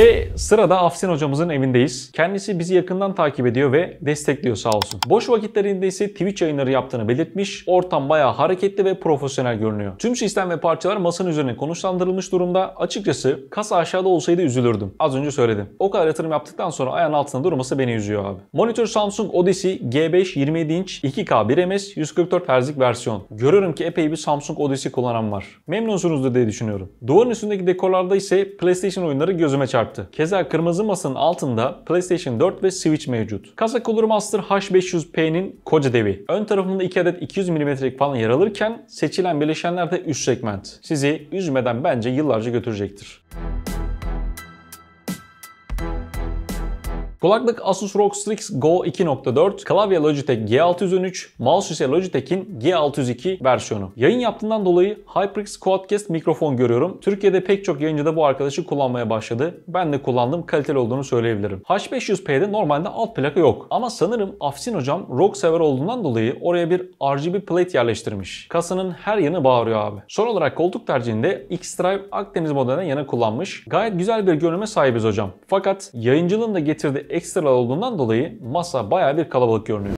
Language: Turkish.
Ve sırada Afsin hocamızın evindeyiz. Kendisi bizi yakından takip ediyor ve destekliyor sağ olsun. Boş vakitlerinde ise Twitch yayınları yaptığını belirtmiş. Ortam bayağı hareketli ve profesyonel görünüyor. Tüm sistem ve parçalar masanın üzerine konuşlandırılmış durumda. Açıkçası kasa aşağıda olsaydı üzülürdüm. Az önce söyledim. O kadar yatırım yaptıktan sonra ayağın altında durması beni üzüyor abi. Monitör Samsung Odyssey G5 27 inç 2K 1ms 144 Hz'lik versiyon. Görüyorum ki epey bir Samsung Odyssey kullanan var. Memnunsunuzdur diye düşünüyorum. Duvarın üstündeki dekorlarda ise PlayStation oyunları gözüme çarptı. Keza kırmızı masanın altında PlayStation 4 ve Switch mevcut. Kasa Cooler Master H500P'nin koca devi. Ön tarafında 2 adet 200 mm'lik falan yer alırken seçilen bileşenler de üst segment. Sizi üzmeden bence yıllarca götürecektir. Kulaklık Asus ROG Strix Go 2.4, klavye Logitech G613, mouse ise Logitech'in G602 versiyonu. Yayın yaptığından dolayı HyperX Quadcast mikrofon görüyorum. Türkiye'de pek çok yayıncı da bu arkadaşı kullanmaya başladı. Ben de kullandım, kaliteli olduğunu söyleyebilirim. H500P'de normalde alt plaka yok. Ama sanırım Afsin hocam ROG sever olduğundan dolayı oraya bir RGB plate yerleştirmiş. Kasanın her yanı bağırıyor abi. Son olarak koltuk tercihinde X-Drive Akdeniz modelinden yana kullanmış. Gayet güzel bir görünüme sahibiz hocam. Fakat yayıncılığın da getirdiği ekstra olduğundan dolayı masa bayağı bir kalabalık görünüyor.